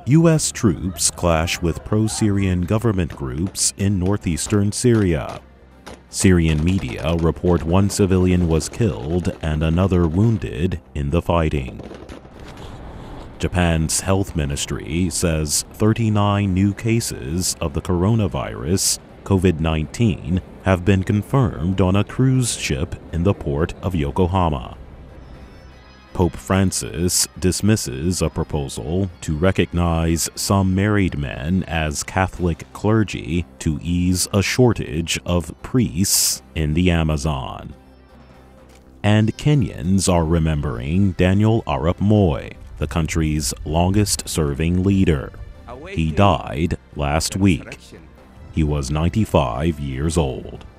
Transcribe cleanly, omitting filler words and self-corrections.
U.S. troops clash with pro-Syrian government groups in northeastern Syria. Syrian media report one civilian was killed and another wounded in the fighting. Japan's health ministry says 39 new cases of the coronavirus, COVID-19, have been confirmed on a cruise ship in the port of Yokohama. Pope Francis dismisses a proposal to recognize some married men as Catholic clergy to ease a shortage of priests in the Amazon. And Kenyans are remembering Daniel Arap Moi, the country's longest-serving leader. He died last week. He was 95 years old.